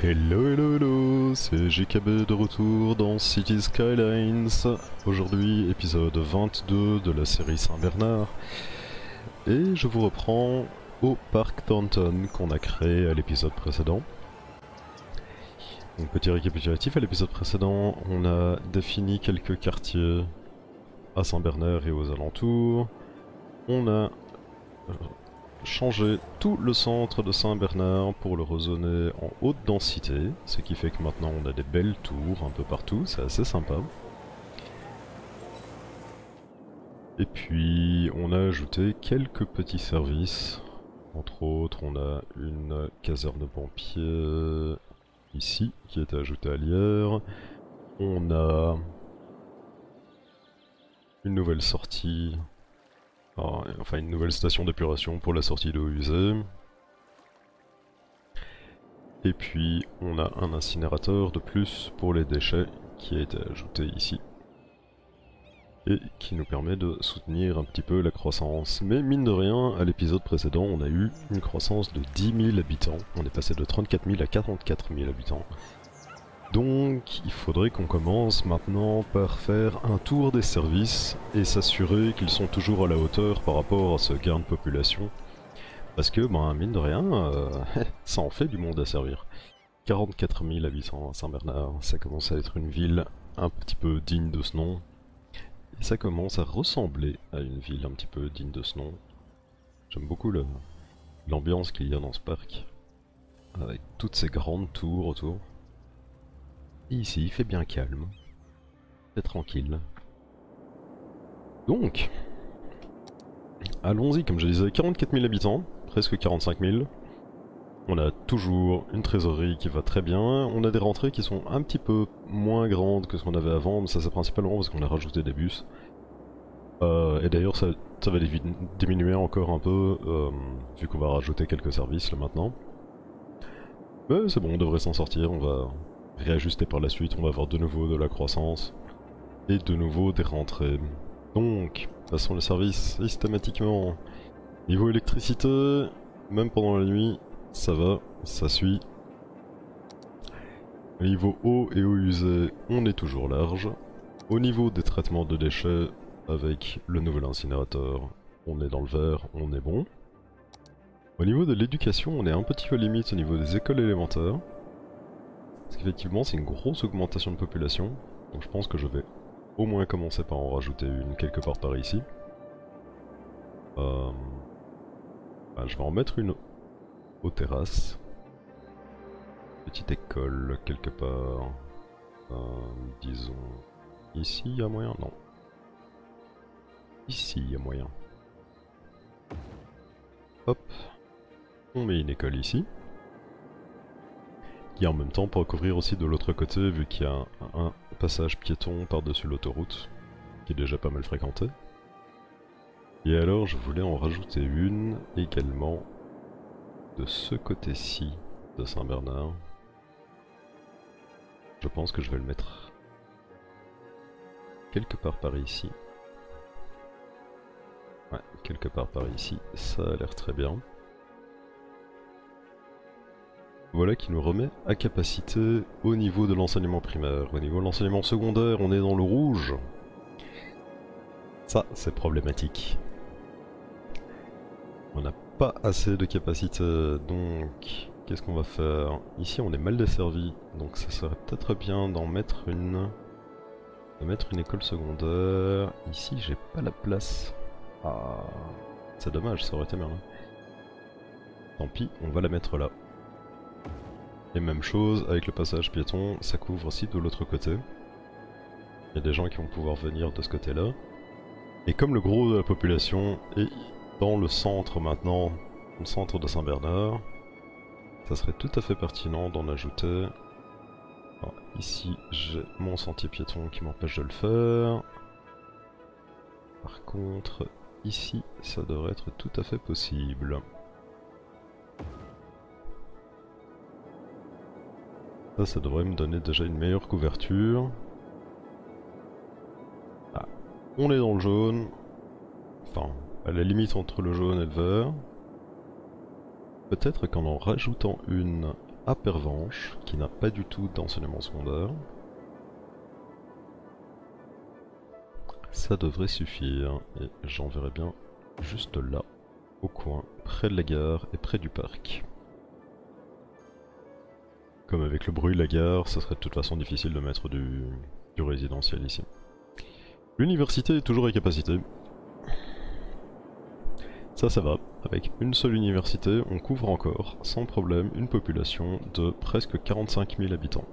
Hello hello hello, c'est JKB de retour dans Cities Skylines. Aujourd'hui épisode 22 de la série Saint-Bernard. Et je vous reprends au parc Thornton qu'on a créé à l'épisode précédent. Donc petit récapitulatif, à l'épisode précédent on a défini quelques quartiers à Saint-Bernard et aux alentours. On a changer tout le centre de Saint-Bernard pour le rezoner en haute densité, ce qui fait que maintenant on a des belles tours un peu partout, c'est assez sympa. Et puis on a ajouté quelques petits services, entre autres on a une caserne de pompiers ici qui a été ajoutée à l'hier, on a une nouvelle sortie. Enfin une nouvelle station d'épuration pour la sortie d'eau usée. Et puis on a un incinérateur de plus pour les déchets qui a été ajouté ici. Et qui nous permet de soutenir un petit peu la croissance. Mais mine de rien, à l'épisode précédent, on a eu une croissance de 10 000 habitants. On est passé de 34 000 à 44 000 habitants. Donc il faudrait qu'on commence maintenant par faire un tour des services et s'assurer qu'ils sont toujours à la hauteur par rapport à ce gain de population. Parce que, ben, mine de rien, ça en fait du monde à servir. 44 000 habitants à Saint-Bernard, ça commence à être une ville un petit peu digne de ce nom. Et ça commence à ressembler à une ville un petit peu digne de ce nom. J'aime beaucoup l'ambiance qu'il y a dans ce parc, avec toutes ces grandes tours autour. Et ici, il fait bien calme. C'est tranquille. Donc, allons-y, comme je disais, 44 000 habitants, presque 45 000. On a toujours une trésorerie qui va très bien. On a des rentrées qui sont un petit peu moins grandes que ce qu'on avait avant, mais ça c'est principalement parce qu'on a rajouté des bus. Et d'ailleurs ça va diminuer encore un peu, vu qu'on va rajouter quelques services là maintenant. Mais c'est bon, on devrait s'en sortir, on va réajuster par la suite, on va avoir de nouveau de la croissance et de nouveau des rentrées. Donc, passons le service systématiquement. Niveau électricité, même pendant la nuit, ça va, ça suit. Au niveau eau et eau usée, on est toujours large. Au niveau des traitements de déchets, avec le nouvel incinérateur, on est dans le vert, on est bon. Au niveau de l'éducation, on est un petit peu limite au niveau des écoles élémentaires. Parce qu'effectivement, c'est une grosse augmentation de population. Donc je pense que je vais au moins commencer par en rajouter une quelque part par ici. Je vais en mettre une aux terrasses. Petite école quelque part. Disons... Ici, il y a moyen? Non. Ici, il y a moyen. Hop. On met une école ici. Qui en même temps pourra couvrir aussi de l'autre côté, vu qu'il y a un passage piéton par-dessus l'autoroute, qui est déjà pas mal fréquenté. Et alors, je voulais en rajouter une également de ce côté-ci de Saint-Bernard. Je pense que je vais le mettre quelque part par ici. Ouais, quelque part par ici, ça a l'air très bien. Voilà qui nous remet à capacité au niveau de l'enseignement primaire. Au niveau de l'enseignement secondaire, on est dans le rouge. Ça, c'est problématique. On n'a pas assez de capacité, donc qu'est-ce qu'on va faire? Ici, on est mal desservi, donc ça serait peut-être bien d'en mettre une... de mettre une école secondaire. Ici, j'ai pas la place. Ah, c'est dommage, ça aurait été bien. Tant pis, on va la mettre là. Et même chose avec le passage piéton, ça couvre aussi de l'autre côté. Il y a des gens qui vont pouvoir venir de ce côté-là. Et comme le gros de la population est dans le centre maintenant, le centre de Saint-Bernard, ça serait tout à fait pertinent d'en ajouter. Alors, ici, j'ai mon sentier piéton qui m'empêche de le faire. Par contre, ici, ça devrait être tout à fait possible. Ça devrait me donner déjà une meilleure couverture. Ah, on est dans le jaune. Enfin, à la limite entre le jaune et le vert. Peut-être qu'en rajoutant une à Pervenche, qui n'a pas du tout d'enseignement secondaire. Ça devrait suffire, et j'enverrai bien juste là, au coin, près de la gare et près du parc. Comme avec le bruit de la gare, ça serait de toute façon difficile de mettre du résidentiel ici. L'université est toujours à capacité. Ça va. Avec une seule université, on couvre encore, sans problème, une population de presque 45 000 habitants.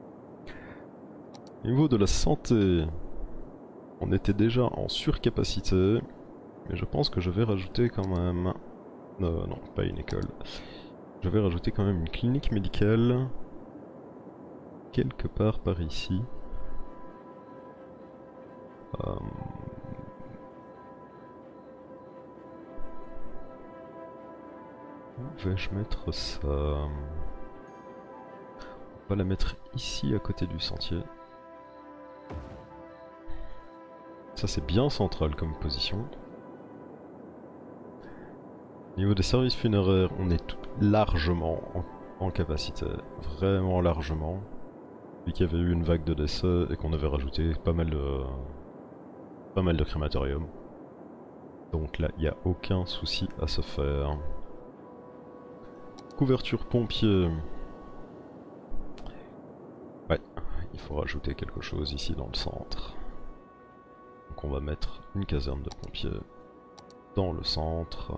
Au niveau de la santé, on était déjà en surcapacité, mais je pense que je vais rajouter quand même... non, pas une école. Je vais rajouter quand même une clinique médicale, quelque part par ici. Où vais-je mettre ça? On va la mettre ici à côté du sentier. Ça c'est bien central comme position. Au niveau des services funéraires, on est largement en capacité. Vraiment largement. Vu qu'il y avait eu une vague de décès et qu'on avait rajouté pas mal de crématoriums. Donc là, il n'y a aucun souci à se faire. Couverture pompier. Ouais, il faut rajouter quelque chose ici dans le centre. Donc on va mettre une caserne de pompiers dans le centre.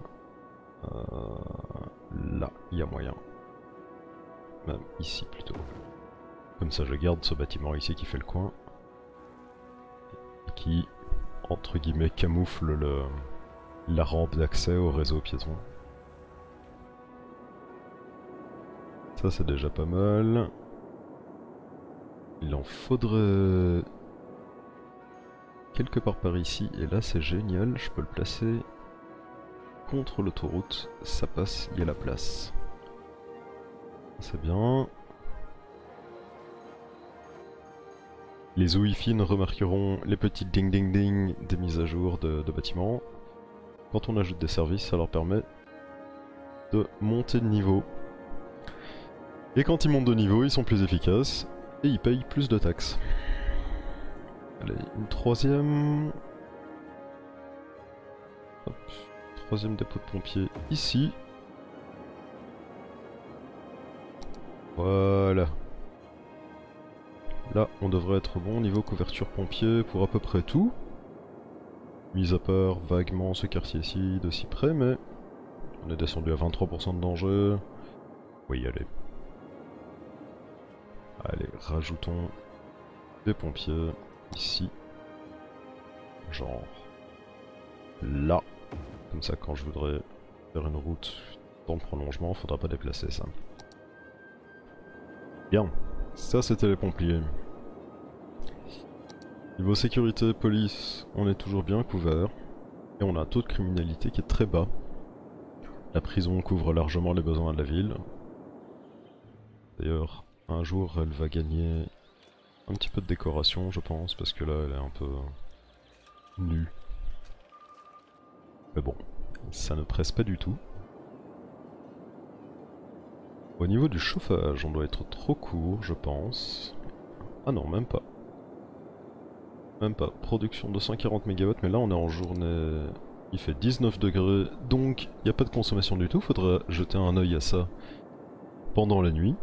Là, il y a moyen. Même ici plutôt. Comme ça je garde ce bâtiment ici qui fait le coin. Et qui, entre guillemets, camoufle la rampe d'accès au réseau piéton. Ça c'est déjà pas mal. Il en faudrait quelque part par ici, et là c'est génial, je peux le placer contre l'autoroute, ça passe, il y a la place. C'est bien. Les ouïes fines remarqueront les petites ding ding ding des mises à jour de bâtiments. Quand on ajoute des services, ça leur permet de monter de niveau. Et quand ils montent de niveau, ils sont plus efficaces et ils payent plus de taxes. Allez, une troisième... Hop. Troisième dépôt de pompiers ici. Voilà. Là, on devrait être bon niveau couverture pompier pour à peu près tout. Mis à part vaguement ce quartier-ci de si près, mais on est descendu à 23% de danger. Oui, allez. Allez, rajoutons des pompiers ici. Genre là. Comme ça, quand je voudrais faire une route dans le prolongement, faudra pas déplacer ça. Bien, ça c'était les pompiers. Niveau sécurité, police, on est toujours bien couvert. Et on a un taux de criminalité qui est très bas. La prison couvre largement les besoins de la ville. D'ailleurs, un jour elle va gagner un petit peu de décoration, je pense, parce que là elle est un peu nue. Mais bon, ça ne presse pas du tout. Au niveau du chauffage, on doit être trop court, je pense. Ah non, même pas. Même pas. Production de 140 MW, mais là on est en journée... Il fait 19 degrés, donc il n'y a pas de consommation du tout. Faudra jeter un œil à ça pendant la nuit.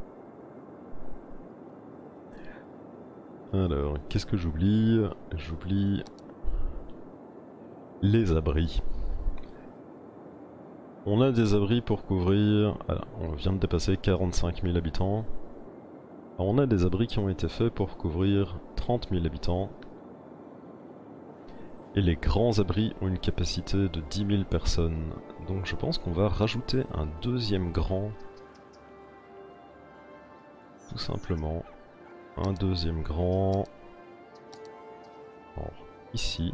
Alors, qu'est-ce que j'oublie? J'oublie... les abris. On a des abris pour couvrir... Alors, on vient de dépasser 45 000 habitants. Alors, on a des abris qui ont été faits pour couvrir 30 000 habitants. Et les grands abris ont une capacité de 10 000 personnes. Donc je pense qu'on va rajouter un deuxième grand. Tout simplement. Un deuxième grand. Alors, ici.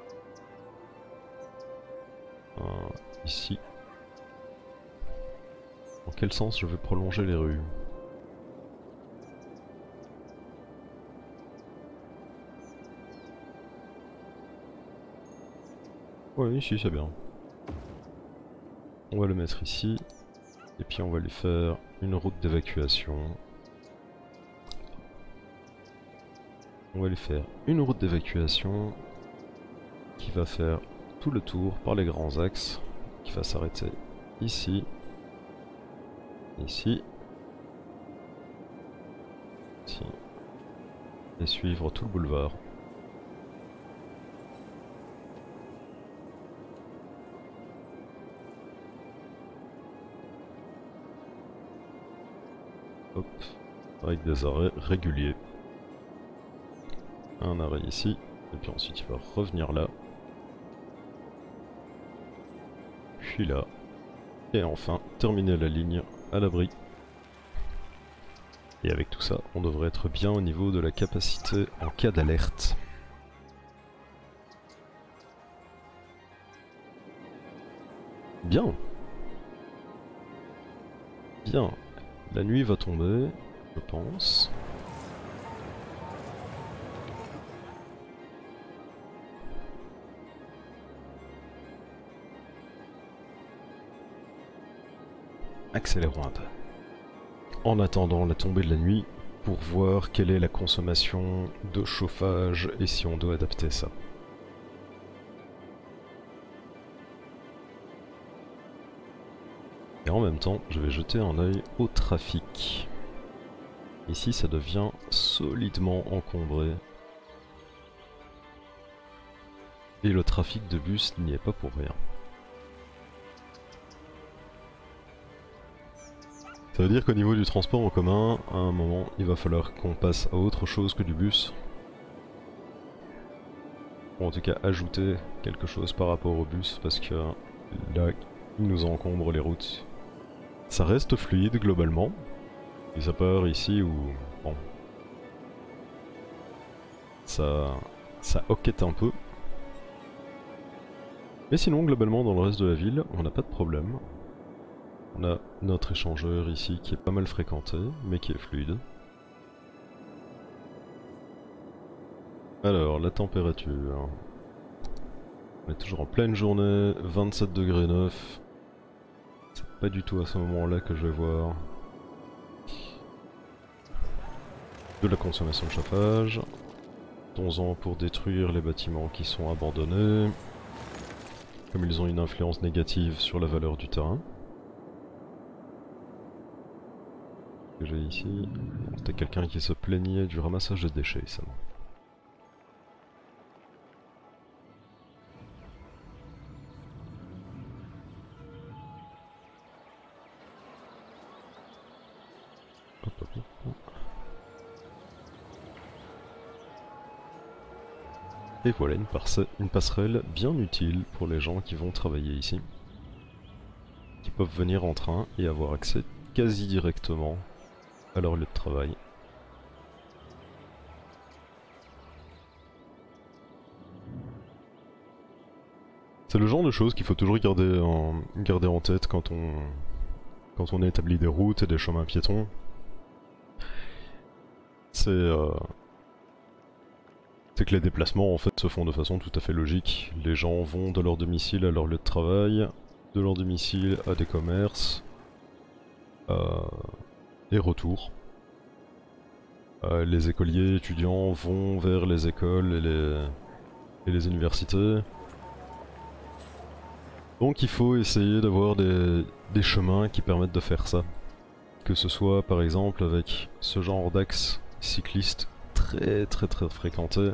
Ici. Dans quel sens je vais prolonger les rues? Ouais, ici c'est bien. On va le mettre ici. Et puis on va lui faire une route d'évacuation. On va lui faire une route d'évacuation qui va faire tout le tour par les grands axes, qui va s'arrêter ici, ici, ici, et suivre tout le boulevard. Hop, avec des arrêts réguliers. Un arrêt ici, et puis ensuite il va revenir là. Puis là. Et enfin, terminer la ligne à l'abri. Et avec tout ça, on devrait être bien au niveau de la capacité en cas d'alerte. Bien. Bien. La nuit va tomber, je pense. Accélérons un peu. En attendant la tombée de la nuit, pour voir quelle est la consommation de chauffage et si on doit adapter ça. Et en même temps, je vais jeter un œil au trafic. Ici, ça devient solidement encombré. Et le trafic de bus n'y est pas pour rien. Ça veut dire qu'au niveau du transport en commun, à un moment, il va falloir qu'on passe à autre chose que du bus. Ou en tout cas ajouter quelque chose par rapport au bus, parce que là, il nous encombre les routes. Ça reste fluide globalement, et à part ici où, bon, ça hoquette un peu. Mais sinon, globalement, dans le reste de la ville, on n'a pas de problème. On a notre échangeur ici qui est pas mal fréquenté, mais qui est fluide. Alors, la température. On est toujours en pleine journée, 27 degrés 9. C'est pas du tout à ce moment-là que je vais voir de la consommation de chauffage. 11 ans pour détruire les bâtiments qui sont abandonnés, comme ils ont une influence négative sur la valeur du terrain. Que j'ai ici, c'était quelqu'un qui se plaignait du ramassage de déchets, ça. Hop, hop, hop. Et voilà une passerelle bien utile pour les gens qui vont travailler ici, qui peuvent venir en train et avoir accès quasi directement à leur lieu de travail. C'est le genre de choses qu'il faut toujours garder en tête quand on établit des routes et des chemins piétons. C'est que les déplacements en fait se font de façon tout à fait logique. Les gens vont de leur domicile à leur lieu de travail, de leur domicile à des commerces, et retour. Les écoliers étudiants vont vers les écoles et les universités. Donc il faut essayer d'avoir des chemins qui permettent de faire ça. Que ce soit par exemple avec ce genre d'axe cycliste très fréquenté,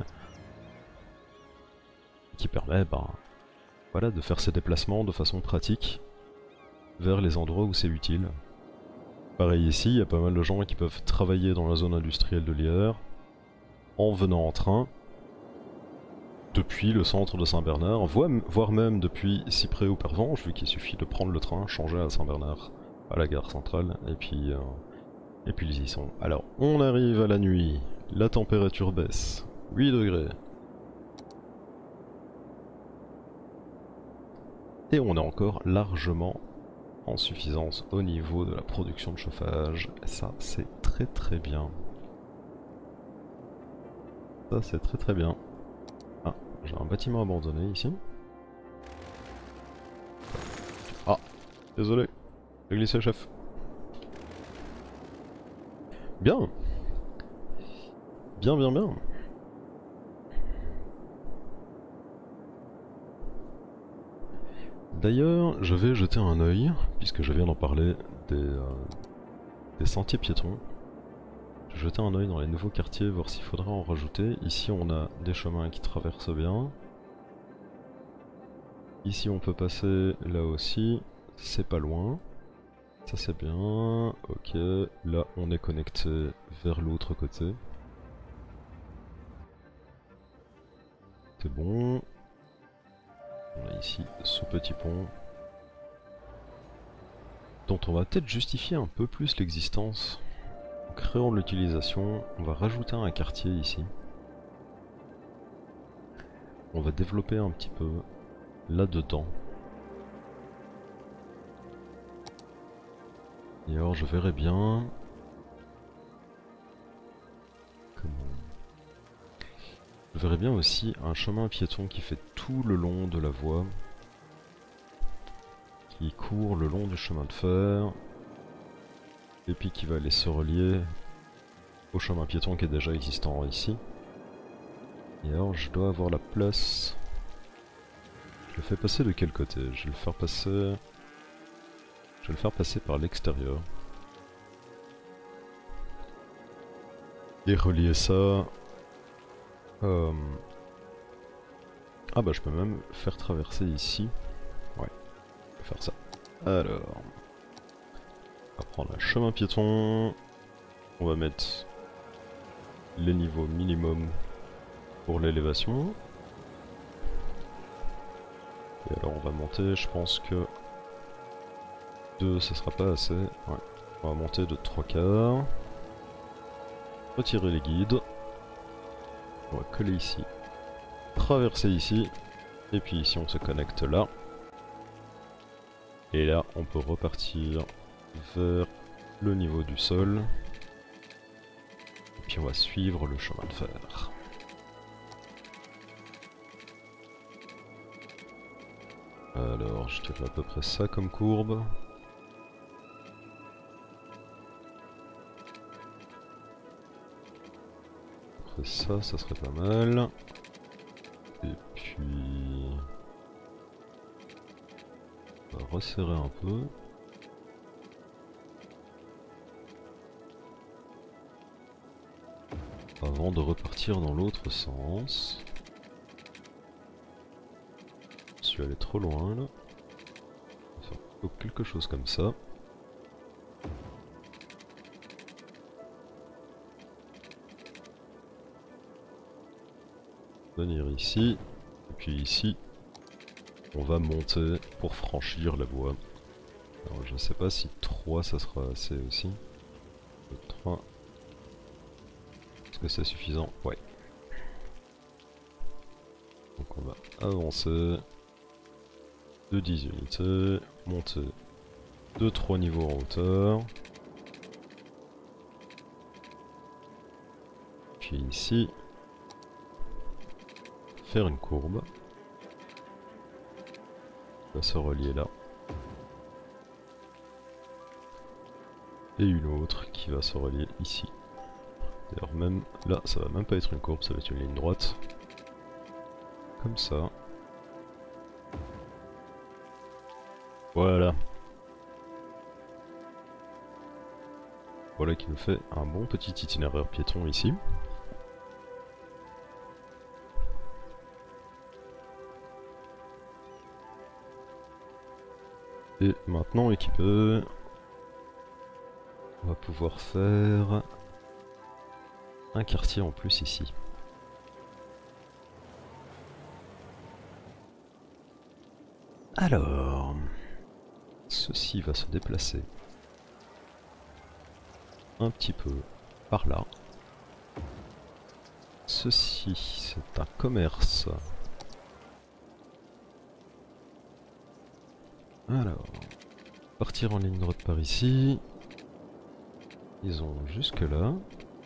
qui permet voilà, de faire ces déplacements de façon pratique vers les endroits où c'est utile. Pareil ici, il y a pas mal de gens qui peuvent travailler dans la zone industrielle de Lierre en venant en train depuis le centre de Saint-Bernard, voire même depuis Cyprès ou Pervenche, vu qu'il suffit de prendre le train, changer à Saint-Bernard, à la gare centrale, et puis ils y sont. Alors, on arrive à la nuit, la température baisse, 8 degrés. Et on est encore largement en suffisance au niveau de la production de chauffage. Et ça, c'est très bien. Ça, c'est très bien. Ah, j'ai un bâtiment abandonné ici. Ah, désolé. Fais glisser, chef. Bien. Bien, bien, bien. D'ailleurs, je vais jeter un œil, puisque je viens d'en parler, des sentiers piétons. Je vais jeter un œil dans les nouveaux quartiers, voir s'il faudra en rajouter. Ici on a des chemins qui traversent bien. Ici on peut passer là aussi, c'est pas loin. Ça c'est bien, ok. Là on est connecté vers l'autre côté. C'est bon. On a ici ce petit pont dont on va peut-être justifier un peu plus l'existence en créant de l'utilisation. On va rajouter un quartier ici. On va développer un petit peu là-dedans. Et alors je verrai bien... Je verrais bien aussi un chemin piéton qui fait tout le long de la voie, qui court le long du chemin de fer, et puis qui va aller se relier au chemin piéton qui est déjà existant ici. Et alors je dois avoir la place... Je le fais passer de quel côté? Je vais le faire passer... Je vais le faire passer par l'extérieur. Et relier ça... Ah bah je peux même faire traverser ici. Ouais, je vais faire ça. Alors... On va prendre un chemin piéton. On va mettre les niveaux minimum pour l'élévation. Et alors on va monter, je pense que 2 ça sera pas assez. Ouais. On va monter de 3/4. Retirer les guides. On va coller ici. Traverser ici. Et puis ici on se connecte là. Et là on peut repartir vers le niveau du sol. Et puis on va suivre le chemin de fer. Alors je dirais à peu près ça comme courbe. Après ça, ça serait pas mal. Et puis... On va resserrer un peu. Avant de repartir dans l'autre sens. Je suis allé trop loin là. On va faire plutôt quelque chose comme ça. Venir ici, et puis ici, on va monter pour franchir la voie. Alors je sais pas si 3 ça sera assez aussi. 3. Est-ce que c'est suffisant? Ouais. Donc on va avancer de 10 unités, monter de 3 niveaux en hauteur. Puis ici, faire une courbe. On va se relier là. Et une autre qui va se relier ici. D'ailleurs même là, ça va même pas être une courbe, ça va être une ligne droite. Comme ça. Voilà. Voilà qui nous fait un bon petit itinéraire piéton ici. Et maintenant équipé, on va pouvoir faire un quartier en plus ici. Alors, ceci va se déplacer un petit peu par là. Ceci, c'est un commerce. Alors, partir en ligne droite par ici. Ils ont jusque là.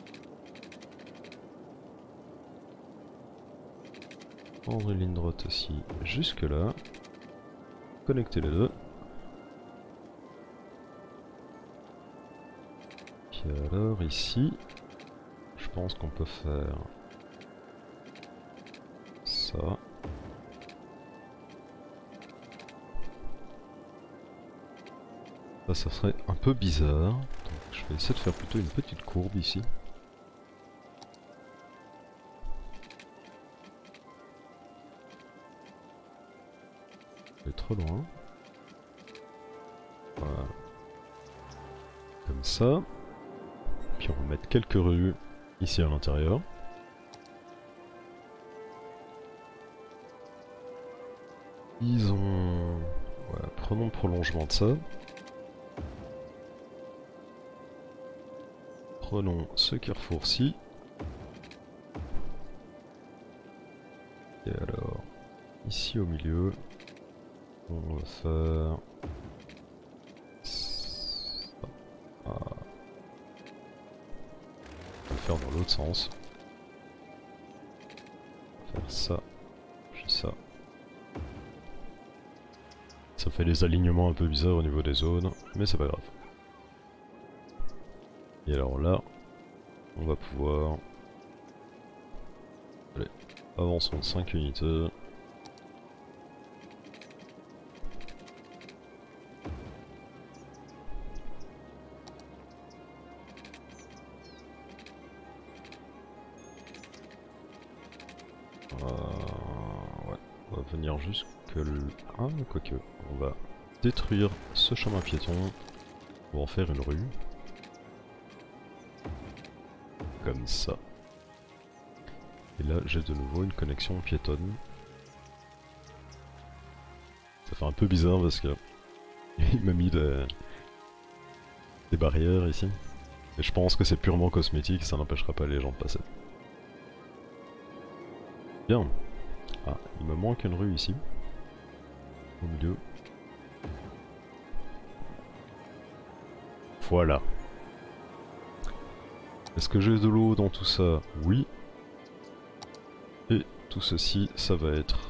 Prendre une ligne droite aussi jusque là. Connecter les deux. Et alors ici, je pense qu'on peut faire ça. Ça serait un peu bizarre. Donc je vais essayer de faire plutôt une petite courbe ici. C'est trop loin. Voilà. Comme ça. Puis on va mettre quelques rues ici à l'intérieur. Disons... Voilà, prenons le prolongement de ça. Prenons ce carrefour-ci. Et alors, ici au milieu, on va faire... ça. Ah. On va le faire dans l'autre sens. On va faire ça, puis ça. Ça fait des alignements un peu bizarres au niveau des zones, mais c'est pas grave. Et alors là, on va pouvoir... Allez, avançons de 5 unités. Ouais, on va venir jusque le... Ah, quoique, on va détruire ce chemin piéton pour en faire une rue. Comme ça. Et là, j'ai de nouveau une connexion piétonne. Ça fait un peu bizarre parce que il m'a mis des barrières ici. Et je pense que c'est purement cosmétique, ça n'empêchera pas les gens de passer. Bien. Ah, il me manque une rue ici. Au milieu. Voilà. Est-ce que j'ai de l'eau dans tout ça? Oui. Et tout ceci, ça va être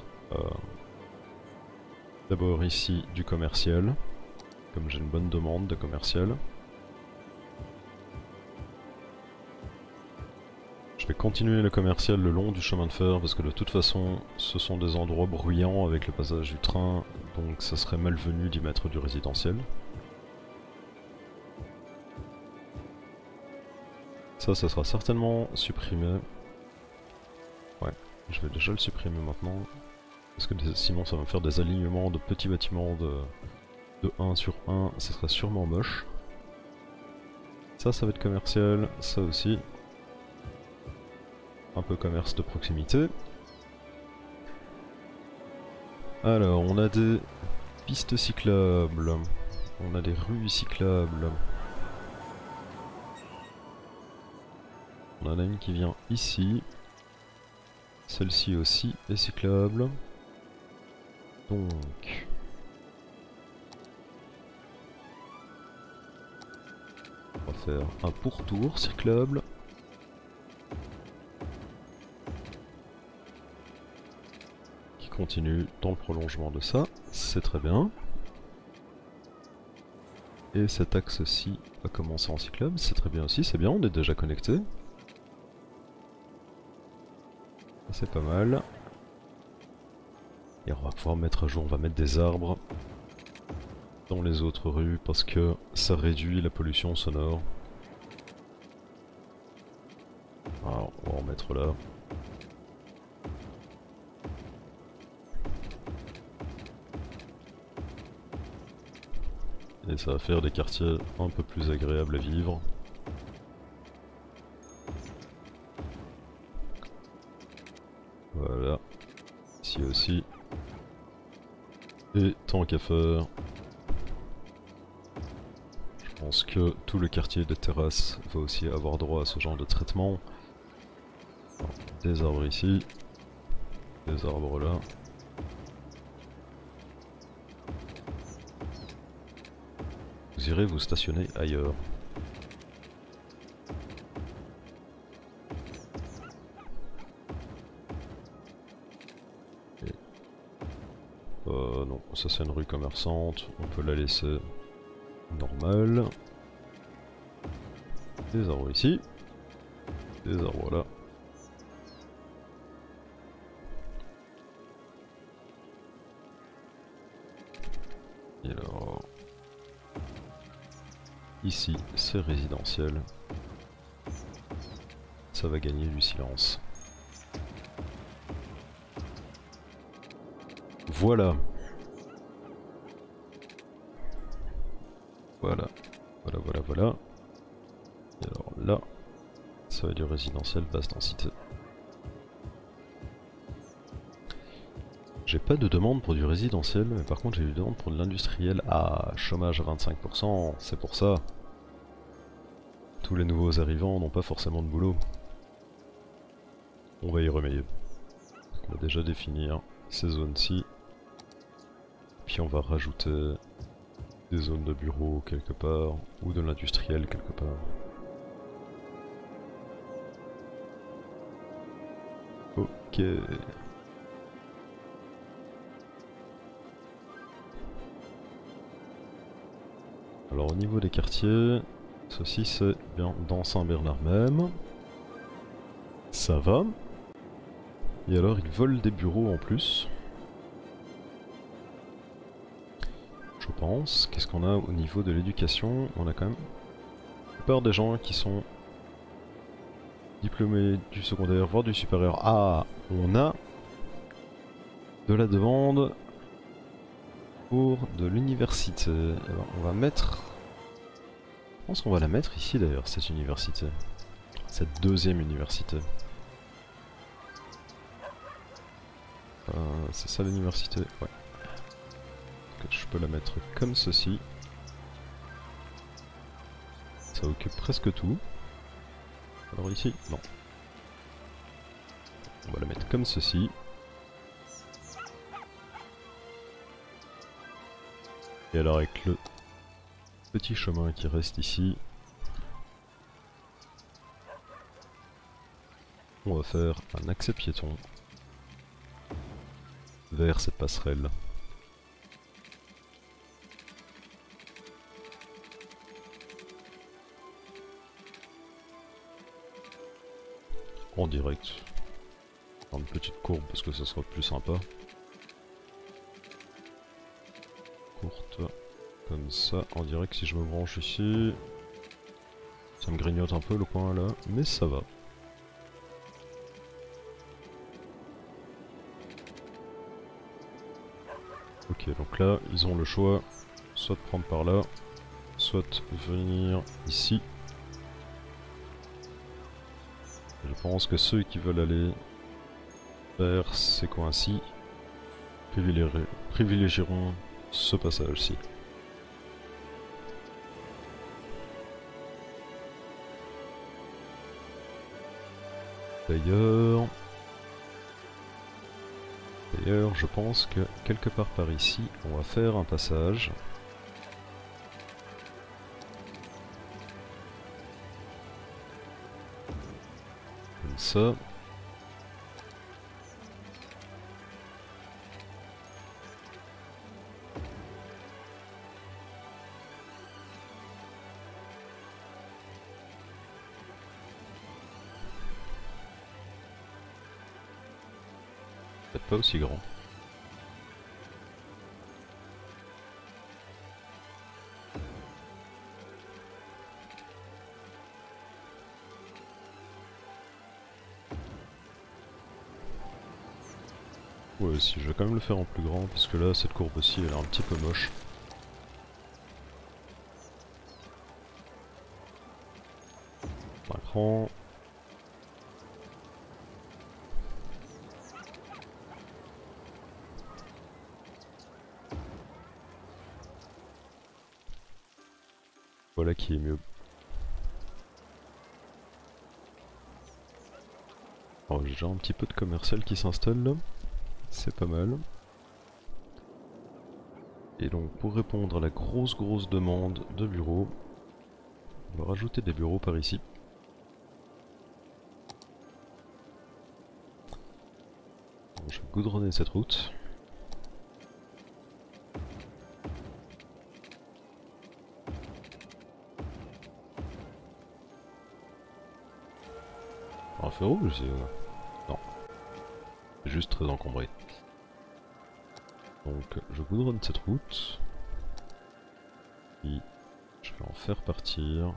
d'abord ici du commercial, comme j'ai une bonne demande de commercial. Je vais continuer le commercial le long du chemin de fer parce que de toute façon ce sont des endroits bruyants avec le passage du train, donc ça serait malvenu d'y mettre du résidentiel. Ça sera certainement supprimé. Ouais, je vais déjà le supprimer maintenant. Parce que sinon ça va me faire des alignements de petits bâtiments de 1 sur 1, ça serait sûrement moche. Ça va être commercial, ça aussi. Un peu commerce de proximité. Alors, on a des pistes cyclables, on a des rues cyclables. On en a une qui vient ici. Celle-ci aussi est cyclable. Donc... on va faire un pourtour cyclable. Qui continue dans le prolongement de ça. C'est très bien. Et cet axe-ci va commencer en cyclable. C'est très bien aussi. C'est bien, on est déjà connecté. C'est pas mal. Et on va pouvoir mettre à jour, on va mettre des arbres dans les autres rues parce que ça réduit la pollution sonore. Alors, on va en mettre là. Et ça va faire des quartiers un peu plus agréables à vivre. Voilà. Ici aussi. Et tant qu'à faire, je pense que tout le quartier de terrasse va aussi avoir droit à ce genre de traitement. Alors, des arbres ici, des arbres là. Vous irez vous stationner ailleurs. Non, ça c'est une rue commerçante, on peut la laisser normale. Des arbres ici. Des arbres là. Et alors... Ici, c'est résidentiel. Ça va gagner du silence. Voilà. Voilà. Voilà, voilà, voilà. Et alors là, ça va être du résidentiel basse densité. J'ai pas de demande pour du résidentiel, mais par contre j'ai eu une demande pour de l'industriel. Ah, chômage à 25%, c'est pour ça. Tous les nouveaux arrivants n'ont pas forcément de boulot. On va y remédier. On va déjà définir ces zones-ci. Puis on va rajouter des zones de bureau quelque part, ou de l'industriel quelque part. Ok. Alors au niveau des quartiers, ceci c'est bien dans Saint-Bernard même. Ça va. Et alors ils volent des bureaux en plus. Je pense. Qu'est-ce qu'on a au niveau de l'éducation? On a quand même la plupart des gens qui sont diplômés du secondaire, voire du supérieur. Ah, on a de la demande pour de l'université. Alors on va mettre... Je pense qu'on va la mettre ici d'ailleurs, cette université. Cette deuxième université. C'est ça l'université? Ouais. Donc, je peux la mettre comme ceci. Ça occupe presque tout. Alors ici, non. On va la mettre comme ceci. Et alors avec le petit chemin qui reste ici, on va faire un accès piéton vers cette passerelle. En direct. Dans une petite courbe parce que ça sera plus sympa. Courte. Comme ça, en direct si je me branche ici. Ça me grignote un peu le coin là, mais ça va. Ok, donc là, ils ont le choix, soit de prendre par là, soit venir ici. Je pense que ceux qui veulent aller vers ces coins-ci privilégieront ce passage-ci. D'ailleurs, je pense que quelque part par ici, on va faire un passage. Comme ça. Peut-être pas aussi grand. Ouais, si, je vais quand même le faire en plus grand, parce que là, cette courbe aussi, elle est un petit peu moche. Un cran. Voilà qui est mieux. Alors j'ai déjà un petit peu de commercial qui s'installe là. C'est pas mal. Et donc pour répondre à la grosse demande de bureaux, on va rajouter des bureaux par ici. Bon, je vais goudronner cette route. un feu rouge non. C'est juste très encombré. Donc je goudronne cette route. Puis je vais en faire partir.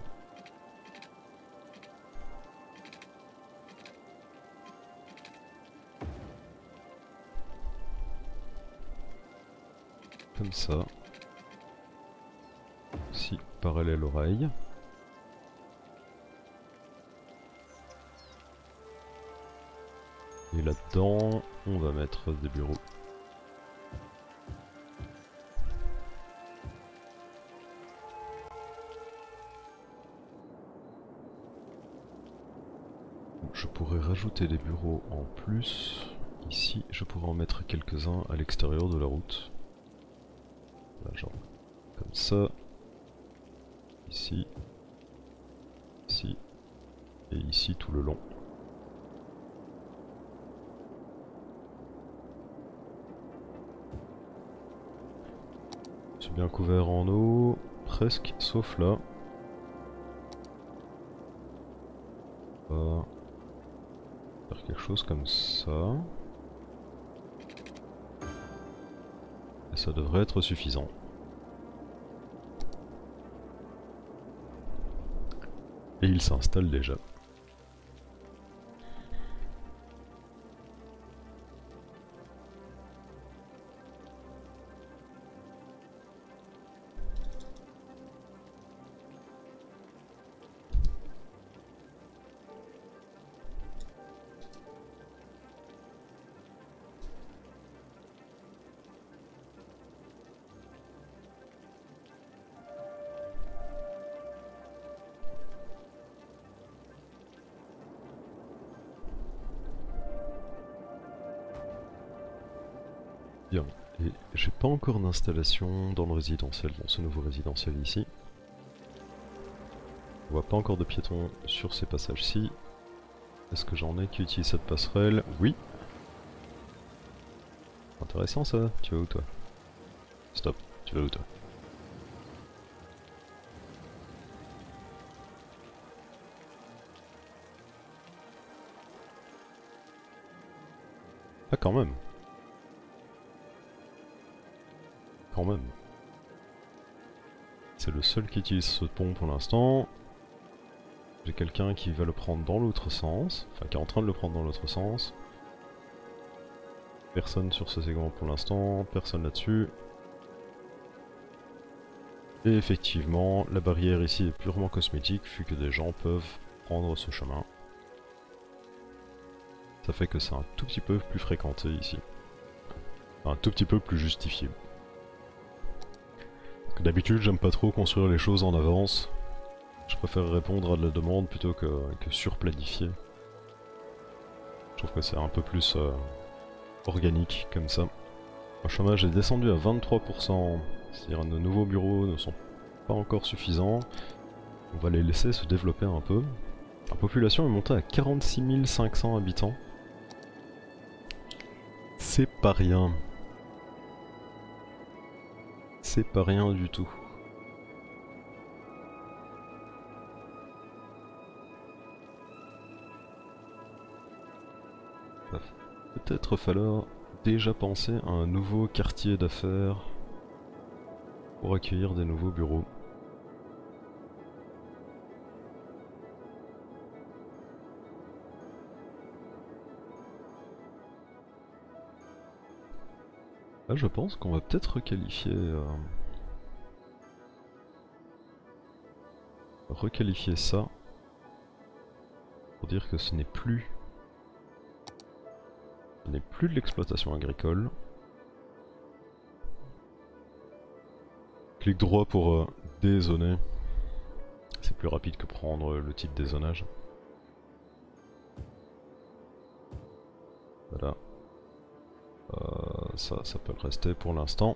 Comme ça. Si, parallèle au rail. Et là-dedans, on va mettre des bureaux. Je pourrais rajouter des bureaux en plus. Ici, je pourrais en mettre quelques-uns à l'extérieur de la route. Là, genre comme ça. Ici. Ici. Et ici tout le long. C'est bien couvert en eau, presque, sauf là. On va faire quelque chose comme ça. Et ça devrait être suffisant. Et il s'installe déjà. Bien, et j'ai pas encore d'installation dans le résidentiel, dans ce nouveau résidentiel ici. On voit pas encore de piétons sur ces passages-ci. Est-ce que j'en ai qui utilisent cette passerelle? Oui. Intéressant ça. Tu vas où toi? Stop, tu vas où toi? Ah quand même. Quand même. C'est le seul qui utilise ce pont pour l'instant. J'ai quelqu'un qui va le prendre dans l'autre sens, enfin qui est en train de le prendre dans l'autre sens. Personne sur ce segment pour l'instant, personne là-dessus. Et effectivement, la barrière ici est purement cosmétique vu que des gens peuvent prendre ce chemin. Ça fait que c'est un tout petit peu plus fréquenté ici. Un tout petit peu plus justifié. D'habitude, j'aime pas trop construire les choses en avance. Je préfère répondre à de la demande plutôt que surplanifier. Je trouve que c'est un peu plus organique comme ça. Le chômage est descendu à 23%, c'est-à-dire nos nouveaux bureaux ne sont pas encore suffisants. On va les laisser se développer un peu. La population est montée à 46 500 habitants. C'est pas rien. C'est pas rien du tout. Va peut-être falloir déjà penser à un nouveau quartier d'affaires pour accueillir des nouveaux bureaux. Là je pense qu'on va peut-être requalifier ça pour dire que ce n'est plus de l'exploitation agricole. Clic droit pour dézoner. C'est plus rapide que prendre le type dézonage. Voilà. Ça peut le rester pour l'instant.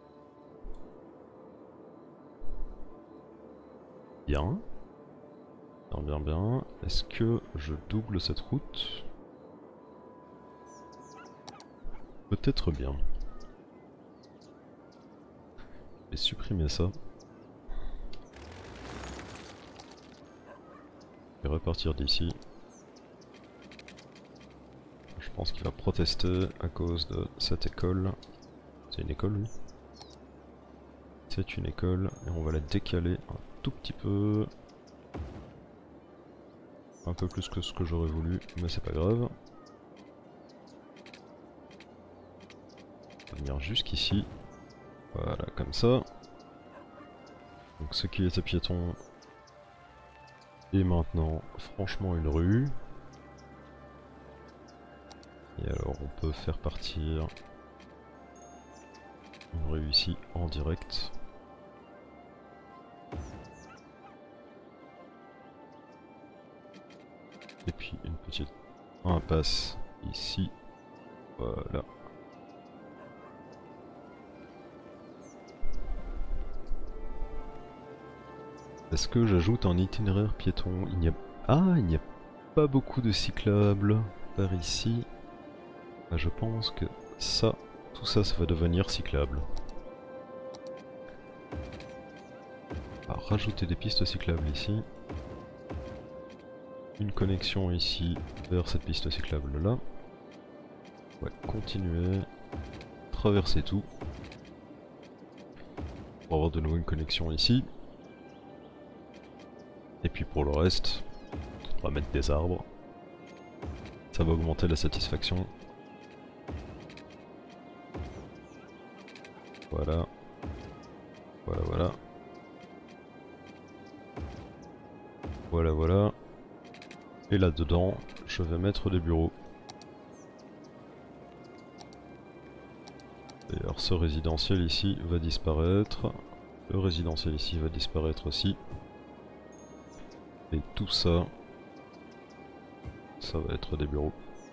Bien. Bien, bien, bien. Est-ce que je double cette route? Peut-être bien. Je vais supprimer ça. Je vais repartir d'ici. pense qu'il va protester à cause de cette école. C'est une école, oui. C'est une école, et on va la décaler un tout petit peu. Un peu plus que ce que j'aurais voulu, mais c'est pas grave. On va venir jusqu'ici. Voilà, comme ça. Donc ce qui était piéton est maintenant franchement une rue. Et alors on peut faire partir une rue ici en direct. Et puis une petite impasse ici. Voilà. Est-ce que j'ajoute un itinéraire piéton? Il n'y a pas beaucoup de cyclables par ici. Ah, je pense que ça, tout ça, ça va devenir cyclable. On va rajouter des pistes cyclables ici. Une connexion ici vers cette piste cyclable là. On va continuer, traverser tout. Pour avoir de nouveau une connexion ici. Et puis pour le reste, on va mettre des arbres. Ça va augmenter la satisfaction. Voilà. Voilà, voilà. Voilà, voilà. Et là-dedans, je vais mettre des bureaux. D'ailleurs, ce résidentiel ici va disparaître. Le résidentiel ici va disparaître aussi. Et tout ça, ça va être des bureaux.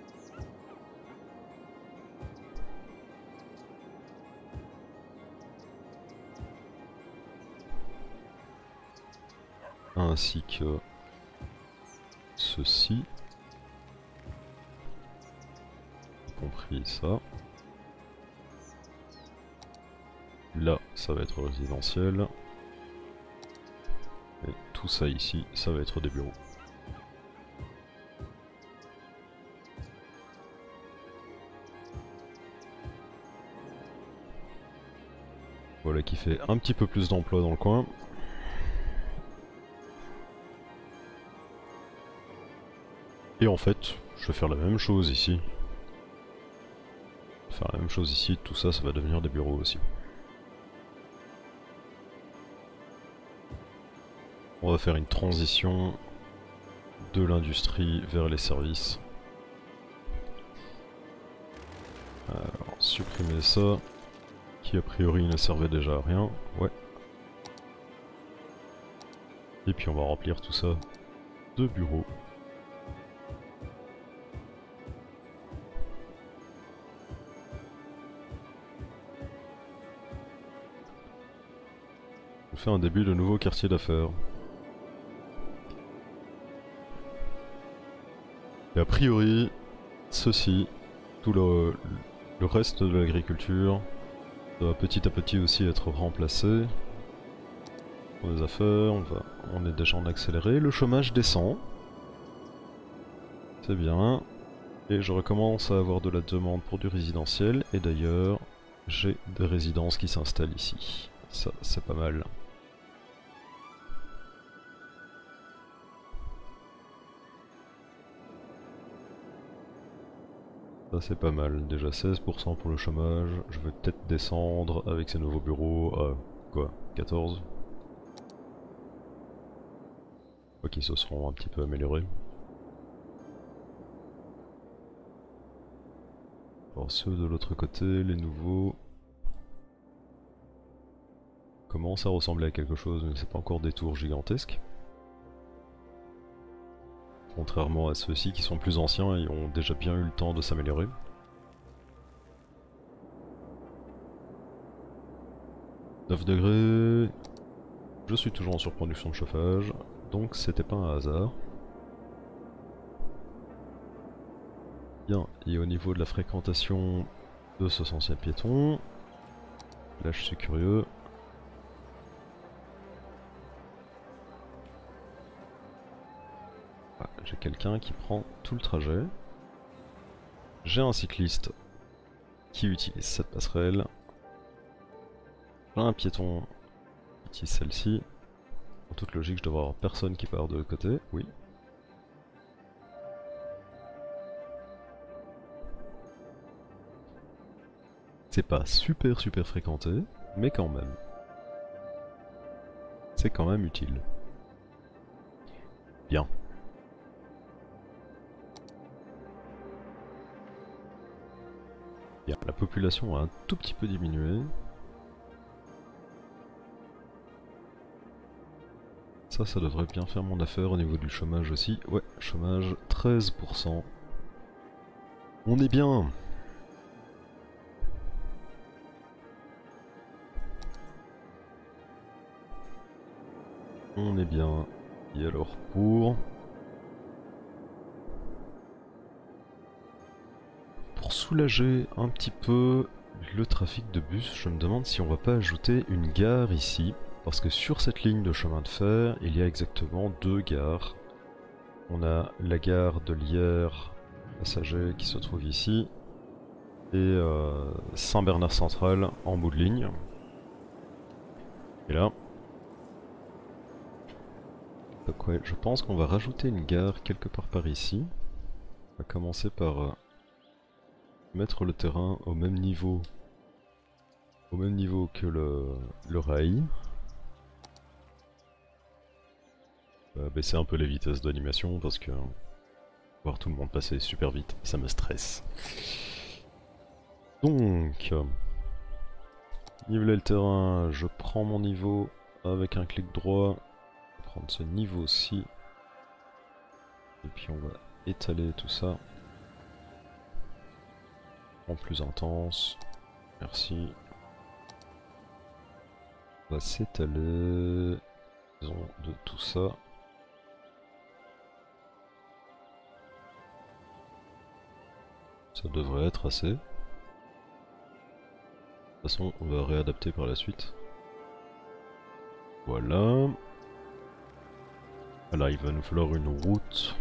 Ainsi que ceci, y compris ça. Là, ça va être résidentiel. Et tout ça ici, ça va être des bureaux. Voilà qui fait un petit peu plus d'emplois dans le coin. Et en fait, je vais faire la même chose ici. Faire la même chose ici, tout ça, ça va devenir des bureaux aussi. On va faire une transition de l'industrie vers les services. Alors, supprimer ça, qui a priori ne servait déjà à rien. Ouais. Et puis on va remplir tout ça de bureaux. On fait un début de nouveau quartier d'affaires. Et a priori, ceci, tout le reste de l'agriculture doit petit à petit aussi être remplacé. Pour les affaires, on est déjà en accéléré. Le chômage descend. C'est bien. Et je recommence à avoir de la demande pour du résidentiel. Et d'ailleurs, j'ai des résidences qui s'installent ici. Ça, c'est pas mal. Ça c'est pas mal, déjà 16% pour le chômage, je vais peut-être descendre avec ces nouveaux bureaux à quoi, 14? Quoi qu'ils se seront un petit peu améliorés. Alors ceux de l'autre côté, les nouveaux, commencent à ressembler à quelque chose, mais c'est pas encore des tours gigantesques. Contrairement à ceux-ci qui sont plus anciens et ont déjà bien eu le temps de s'améliorer. « 9 degrés... Je suis toujours en surproduction de chauffage, donc c'était pas un hasard. Bien, et au niveau de la fréquentation de ce ancien piéton, là je suis curieux. Ah, j'ai quelqu'un qui prend tout le trajet. J'ai un cycliste qui utilise cette passerelle. J'ai un piéton qui utilise celle-ci. En toute logique, je devrais avoir personne qui part de l'autre côté, oui. C'est pas super fréquenté, mais quand même. C'est quand même utile. Bien. Bien, la population a un tout petit peu diminué. Ça devrait bien faire mon affaire au niveau du chômage aussi. Ouais, chômage 13%. On est bien. On est bien. Et alors pour soulager un petit peu le trafic de bus, je me demande si on va pas ajouter une gare ici. Parce que sur cette ligne de chemin de fer, il y a exactement 2 gares. On a la gare de Lierre passager qui se trouve ici. Et Saint-Bernard Central en bout de ligne. Et là. Donc ouais, je pense qu'on va rajouter une gare quelque part par ici. On va commencer par mettre le terrain au même niveau que le rail. Baisser un peu les vitesses d'animation parce que voir tout le monde passer super vite, ça me stresse. Donc, niveler le terrain, je prends mon niveau avec un clic droit, je vais prendre ce niveau-ci, et puis on va étaler tout ça en plus intense. Merci. On va s'étaler de tout ça. Ça devrait être assez. De toute façon, on va réadapter par la suite. Voilà. Là, il va nous falloir une route.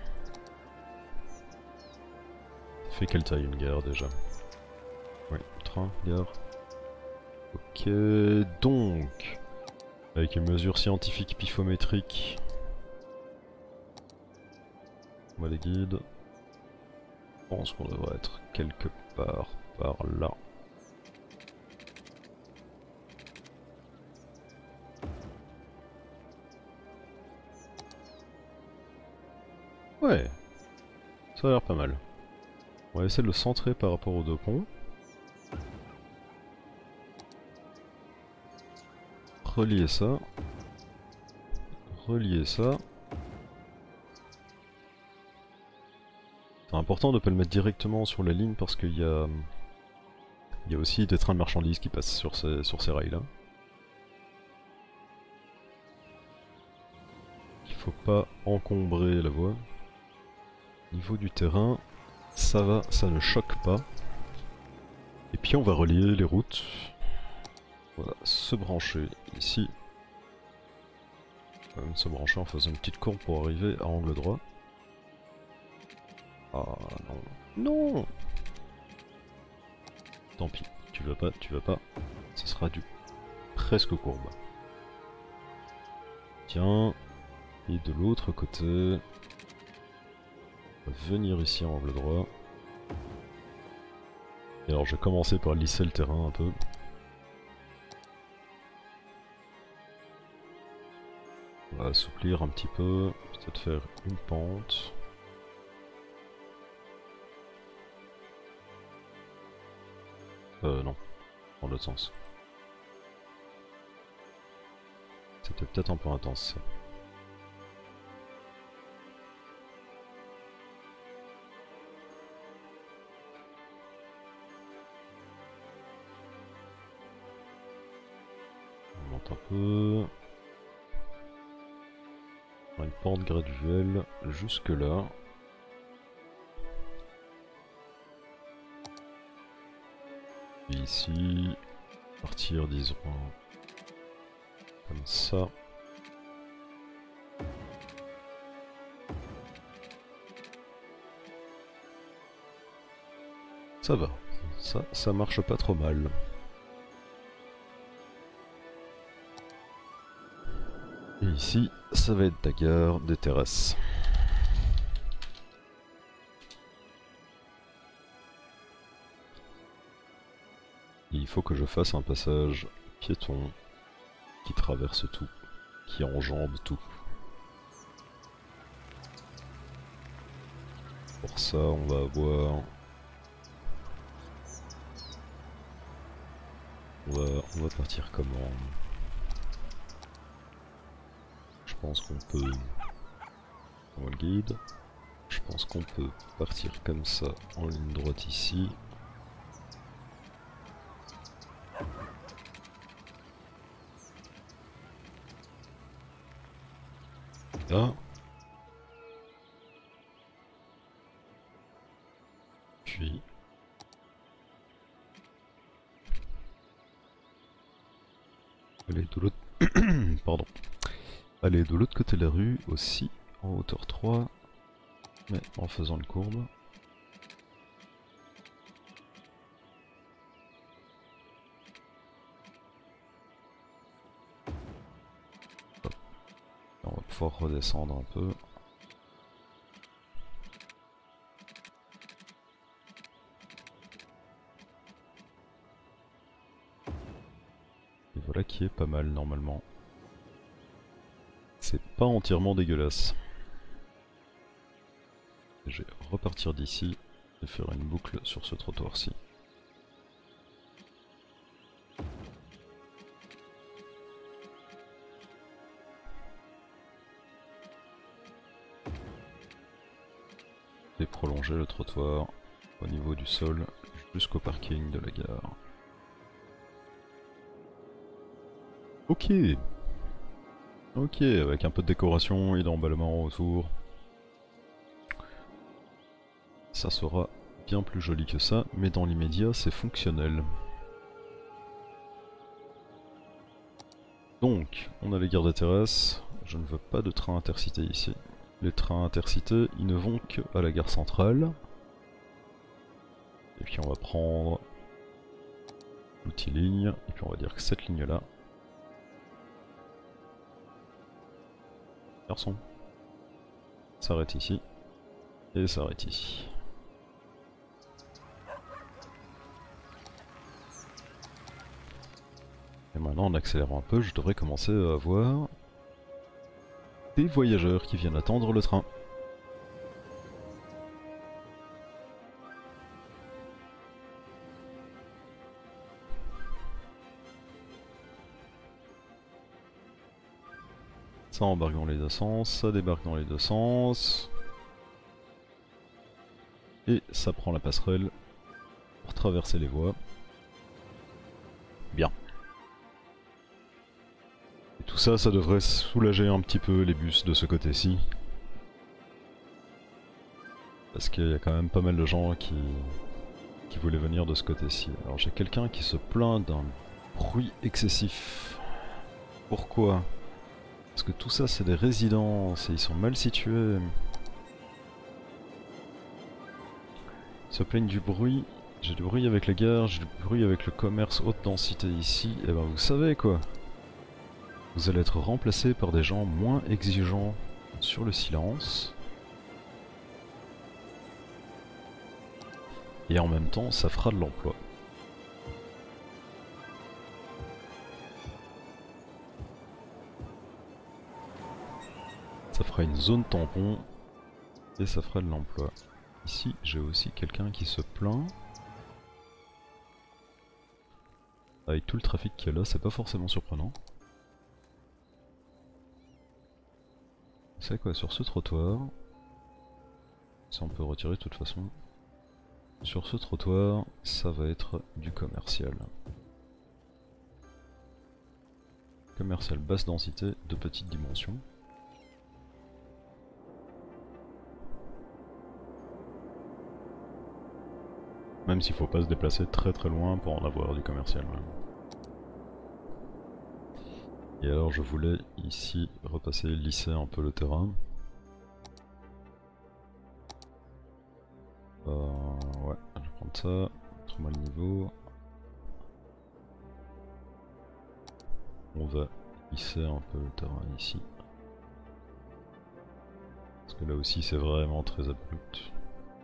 Ça fait quelle taille une gare déjà? Oui, train, gare. Ok, donc, avec une mesure scientifique pifométrique, on va les guides. Je pense qu'on devrait être quelque part par là. Ouais, ça a l'air pas mal. On va essayer de le centrer par rapport aux 2 ponts. Relier ça. Relier ça. C'est important de ne pas le mettre directement sur la ligne parce qu'il y a aussi des trains de marchandises qui passent sur ces rails là. Il faut pas encombrer la voie. Niveau du terrain, ça va, ça ne choque pas. Et puis on va relier les routes. Voilà, se brancher ici. On va même se brancher en faisant une petite courbe pour arriver à angle droit. Ah non. Non. Tant pis, tu veux pas, ce sera du presque courbe. Tiens, et de l'autre côté, on va venir ici en angle droit. Et alors je vais commencer par lisser le terrain un peu. On va assouplir un petit peu, peut-être faire une pente. Non, dans l'autre sens. C'était peut-être un peu intense. On monte un peu. Une pente graduelle jusque là. Et ici, partir disons comme ça. Ça va, ça marche pas trop mal. Et ici, ça va être ta gare des terrasses. Il faut que je fasse un passage piéton qui traverse tout, qui enjambe tout. Pour ça, on va avoir... On va partir comment? Je pense qu'on peut... On le guide. Je pense qu'on peut partir comme ça en ligne droite ici. Là. Puis... Aller de l'autre... Pardon. Aller de l'autre côté de la rue aussi, en hauteur 3, mais en faisant une courbe. Hop. On va pouvoir redescendre un peu. Et voilà qui est pas mal normalement. C'est pas entièrement dégueulasse. Je vais repartir d'ici et faire une boucle sur ce trottoir-ci. Et prolonger le trottoir au niveau du sol jusqu'au parking de la gare. Ok. Ok, avec un peu de décoration et d'emballement autour. Ça sera bien plus joli que ça, mais dans l'immédiat c'est fonctionnel. Donc, on a les gares des terrasses, je ne veux pas de train intercité ici. Les trains intercités, ils ne vont qu'à la gare centrale. Et puis on va prendre l'outil ligne, et puis on va dire que cette ligne là. Garçon, s'arrête ici, et s'arrête ici. Et maintenant en accélérant un peu, je devrais commencer à avoir des voyageurs qui viennent attendre le train. Ça embarque dans les deux sens, ça débarque dans les deux sens. Et ça prend la passerelle pour traverser les voies. Bien. Et tout ça, ça devrait soulager un petit peu les bus de ce côté-ci. Parce qu'il y a quand même pas mal de gens qui voulaient venir de ce côté-ci. Alors j'ai quelqu'un qui se plaint d'un bruit excessif. Pourquoi? Parce que tout ça c'est des résidences et ils sont mal situés. Ils se plaignent du bruit. J'ai du bruit avec les gares, j'ai du bruit avec le commerce haute densité ici. Et ben vous savez quoi? Vous allez être remplacé par des gens moins exigeants sur le silence. Et en même temps, ça fera de l'emploi. Ça fera une zone tampon et ça fera de l'emploi. Ici, j'ai aussi quelqu'un qui se plaint. Avec tout le trafic qu'il y a là, c'est pas forcément surprenant. C'est quoi, sur ce trottoir, ça on peut retirer de toute façon. Sur ce trottoir, ça va être du commercial. Commercial basse densité, de petite dimension. Même s'il faut pas se déplacer très très loin pour en avoir du commercial. Et alors je voulais ici repasser, lisser un peu le terrain. Ouais, je vais prendre comme ça, montre-moi le niveau. On va lisser un peu le terrain ici. Parce que là aussi c'est vraiment très abrupt.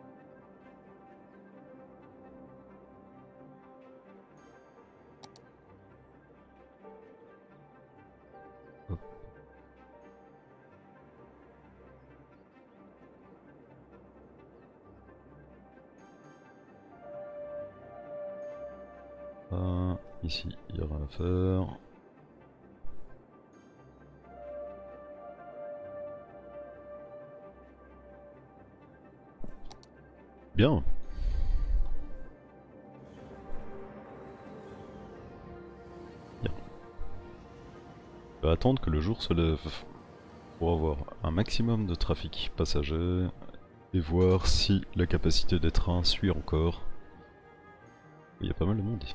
Hop. Ici il y a rien à faire. Bien. Bien. Je vais attendre que le jour se lève pour avoir un maximum de trafic passager et voir si la capacité des trains suit encore. Il y a pas mal de monde ici.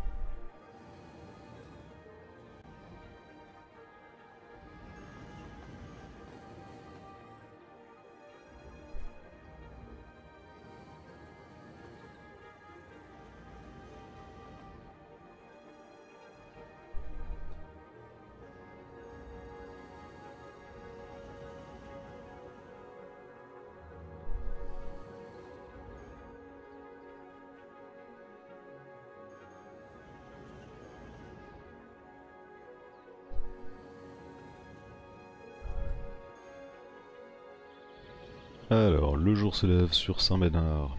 Alors, le jour se lève sur Saint-Médard.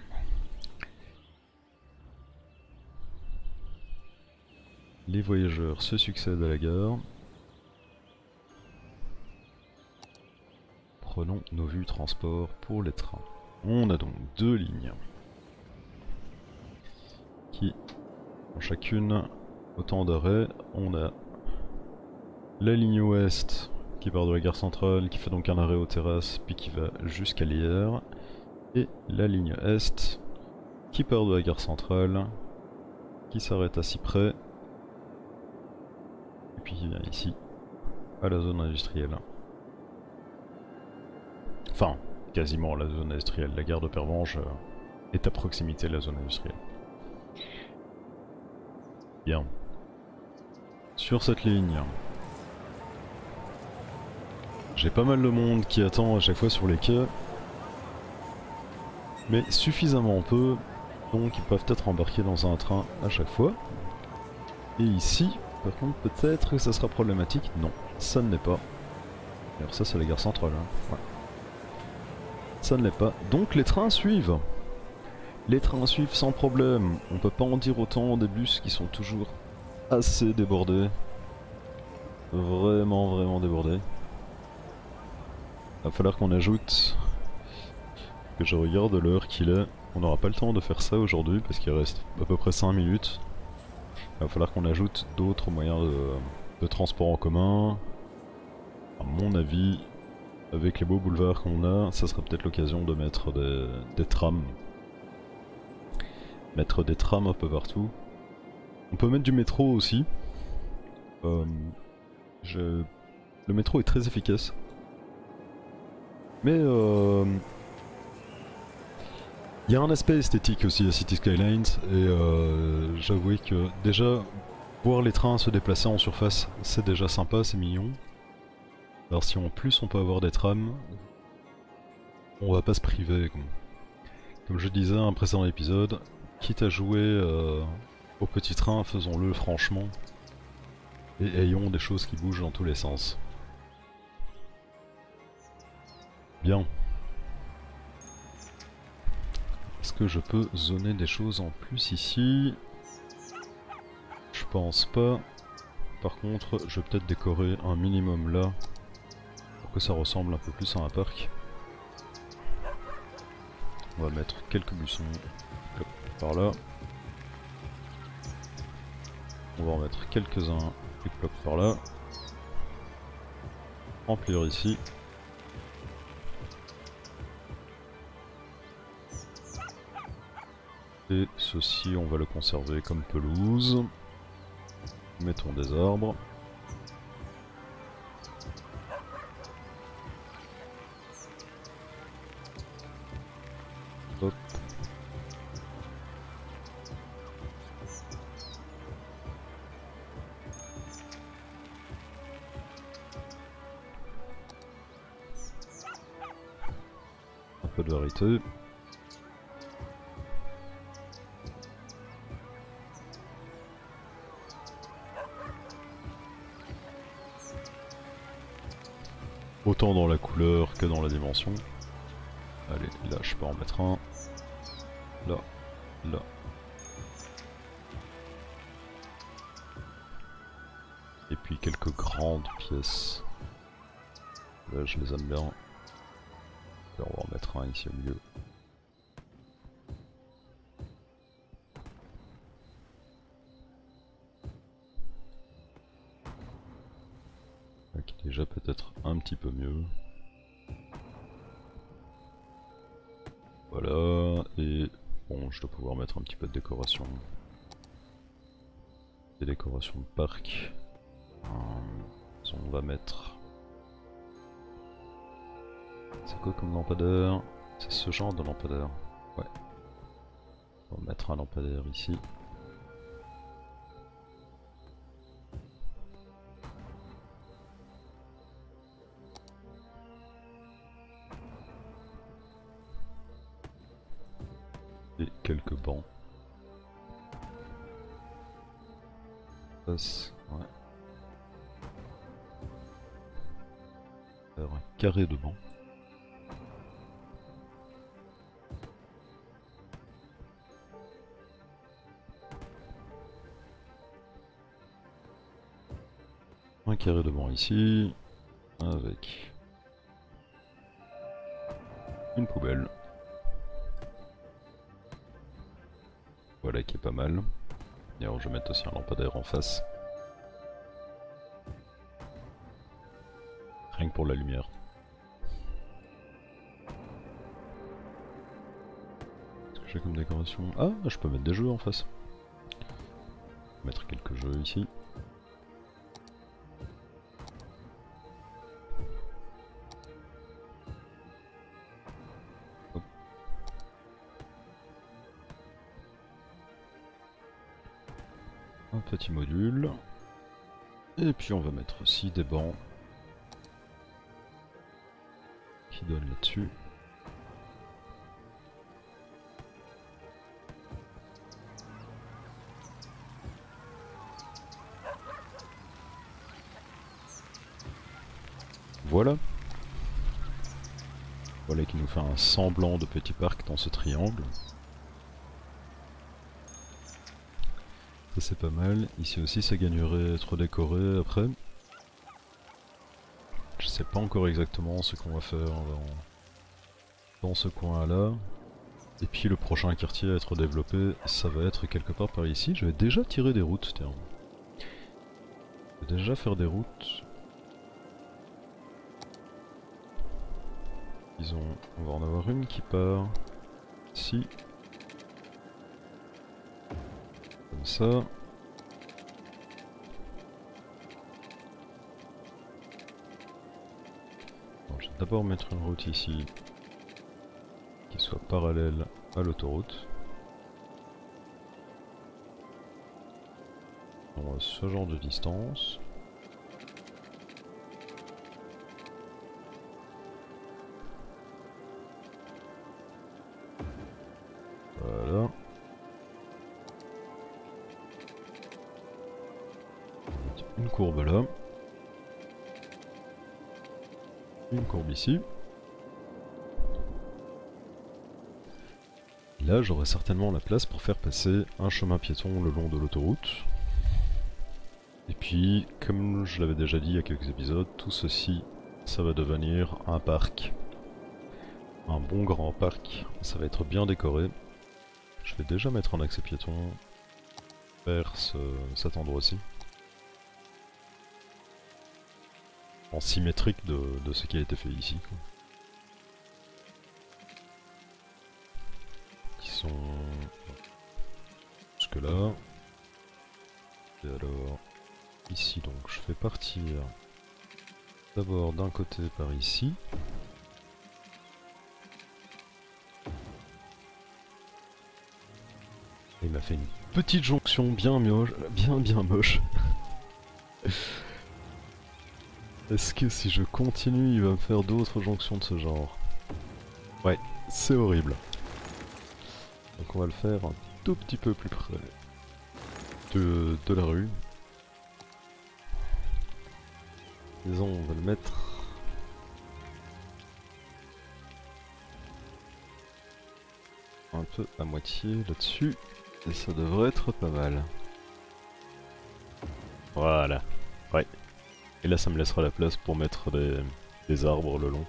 Les voyageurs se succèdent à la gare. Prenons nos vues transport pour les trains. On a donc deux lignes qui ont chacune autant d'arrêts. On a la ligne ouest qui part de la gare centrale, qui fait donc un arrêt aux terrasses, puis qui va jusqu'à Lierre. Et la ligne est qui part de la gare centrale, qui s'arrête à Cyprès, et puis qui vient ici, à la zone industrielle. Enfin, quasiment la zone industrielle. La gare de Pervenche est à proximité de la zone industrielle. Bien. Sur cette ligne, j'ai pas mal de monde qui attend à chaque fois sur les quais, mais suffisamment peu, donc ils peuvent être embarqués dans un train à chaque fois. Et ici, par contre, peut-être que ça sera problématique. Non, ça ne l'est pas. Alors ça c'est la gare centrale. Hein. Ouais. Ça ne l'est pas. Donc les trains suivent. Les trains suivent sans problème. On peut pas en dire autant des bus qui sont toujours assez débordés. Vraiment, vraiment débordés. Va falloir qu'on ajoute, que je regarde l'heure qu'il est. On n'aura pas le temps de faire ça aujourd'hui parce qu'il reste à peu près 5 minutes. Il va falloir qu'on ajoute d'autres moyens de transport en commun. À mon avis, avec les beaux boulevards qu'on a, ça sera peut-être l'occasion de mettre des trams. Mettre des trams un peu partout. On peut mettre du métro aussi. Le métro est très efficace. Mais il y a un aspect esthétique aussi à City Skylines et j'avoue que déjà voir les trains se déplacer en surface c'est déjà sympa, c'est mignon. Alors si en plus on peut avoir des trams, on va pas se priver. Comme je disais à un précédent épisode, quitte à jouer au petit train, faisons-le franchement et ayons des choses qui bougent dans tous les sens. Bien. Est-ce que je peux zoner des choses en plus ici? Je pense pas. Par contre, je vais peut-être décorer un minimum là, pour que ça ressemble un peu plus à un parc. On va mettre quelques buissons par là. On va en mettre quelques-uns par là. Remplir ici. Et ceci, on va le conserver comme pelouse. Mettons des arbres. Hop. peu de variété. Autant dans la couleur que dans la dimension. Allez, là je peux en mettre un. Là, là. Et puis quelques grandes pièces. Là je les aime bien. Là, on va en mettre un ici au milieu. Là, qui est déjà peut-être un petit peu mieux. Voilà, et bon, je dois pouvoir mettre un petit peu de décoration. Des décorations de parc. On va mettre... C'est quoi comme lampadaire? C'est ce genre de lampadaire. Ouais. On va mettre un lampadaire ici. Et quelques bancs. Ouais. Faire un carré de bancs. Un carré de banc ici, avec une poubelle. Voilà qui est pas mal. Et alors je vais mettre aussi un lampadaire en face. Rien que pour la lumière. Qu'est-ce que j'ai comme décoration? Ah, je peux mettre des jeux en face. Mettre quelques jeux ici. Hop. Un petit module. Et puis on va mettre aussi des bancs qui donnent là-dessus. Voilà. Voilà qui nous fait un semblant de petit parc dans ce triangle. Ça c'est pas mal. Ici aussi ça gagnerait à être décoré après. Je sais pas encore exactement ce qu'on va faire dans ce coin là. Et puis le prochain quartier à être développé, ça va être quelque part par ici. Je vais déjà tirer des routes, tiens. Je vais déjà faire des routes. Disons, on va en avoir une qui part ici. Comme ça. Alors, je vais d'abord mettre une route ici qui soit parallèle à l'autoroute. On a ce genre de distance. Voilà. Une courbe là. Une courbe ici. Là, j'aurai certainement la place pour faire passer un chemin piéton le long de l'autoroute. Et puis, comme je l'avais déjà dit il y a quelques épisodes, tout ceci, ça va devenir un parc. Un bon grand parc. Ça va être bien décoré. Je vais déjà mettre un accès piéton vers cet endroit-ci. En symétrique de ce qui a été fait ici, quoi. Qui sont jusque là. Et alors ici donc je fais partir d'abord d'un côté par ici. Et il m'a fait une petite jonction bien moche, bien moche. Est-ce que si je continue, il va me faire d'autres jonctions de ce genre? Ouais, C'est horrible. Donc on va le faire un tout petit peu plus près de la rue. Disons, on va le mettre un peu à moitié là-dessus, et ça devrait être pas mal. Voilà, ouais. Et là ça me laissera la place pour mettre des arbres le long.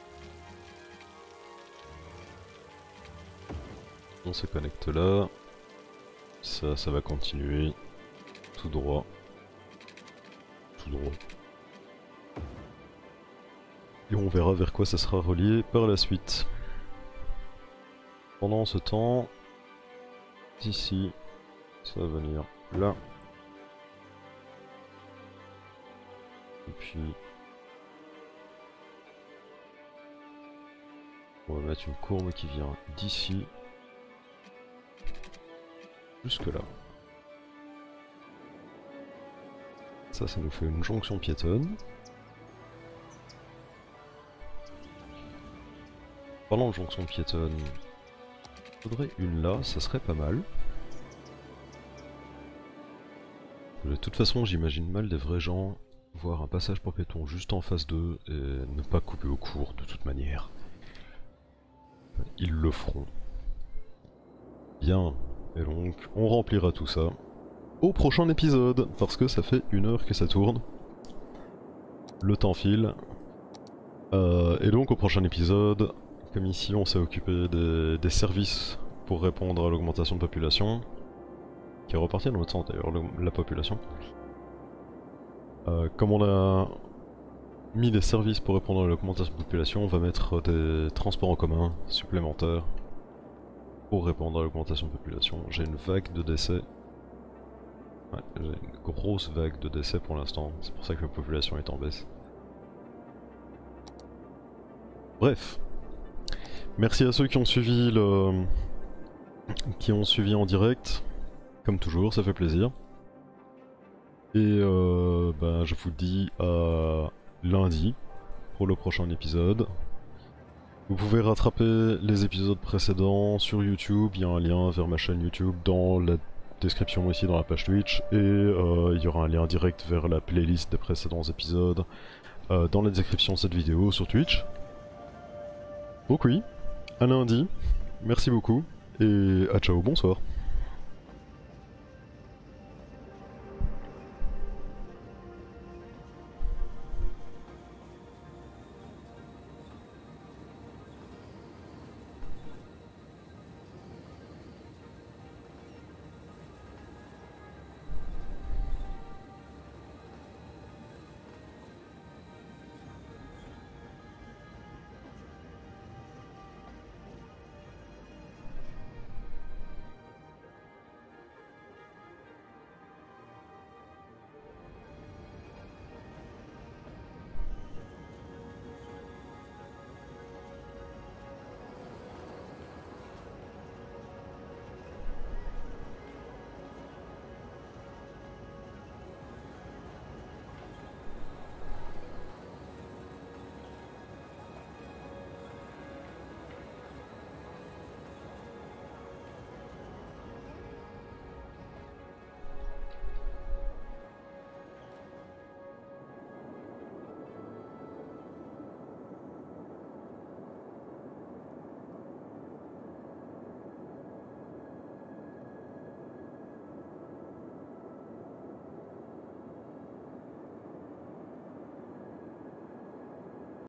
On se connecte là. Ça va continuer tout droit. Tout droit. Et on verra vers quoi ça sera relié par la suite. Pendant ce temps, ici, ça va venir là. Et puis, on va mettre une courbe qui vient d'ici jusque là. Ça nous fait une jonction piétonne. Parlant de jonction piétonne, il faudrait une là, ça serait pas mal. De toute façon, j'imagine mal des vrais gens voir un passage pour piétons juste en face d'eux et ne pas couper au court de toute manière. Ils le feront. Bien, et donc on remplira tout ça au prochain épisode, parce que ça fait 1 heure que ça tourne. Le temps file. Et donc au prochain épisode, comme ici on s'est occupé des services pour répondre à l'augmentation de population, qui est reparti dans l'autre sens d'ailleurs, la population. Comme on a mis des services pour répondre à l'augmentation de population, on va mettre des transports en commun supplémentaires pour répondre à l'augmentation de population. J'ai une vague de décès. Ouais, j'ai une grosse vague de décès pour l'instant, c'est pour ça que la population est en baisse. Bref. Merci à ceux qui ont suivi en direct. Comme toujours, ça fait plaisir. Et je vous dis à lundi pour le prochain épisode. Vous pouvez rattraper les épisodes précédents sur YouTube, il y a un lien vers ma chaîne YouTube dans la description ici dans la page Twitch, et il y aura un lien direct vers la playlist des précédents épisodes dans la description de cette vidéo sur Twitch. Donc oui, à lundi, merci beaucoup, et à ciao, bonsoir.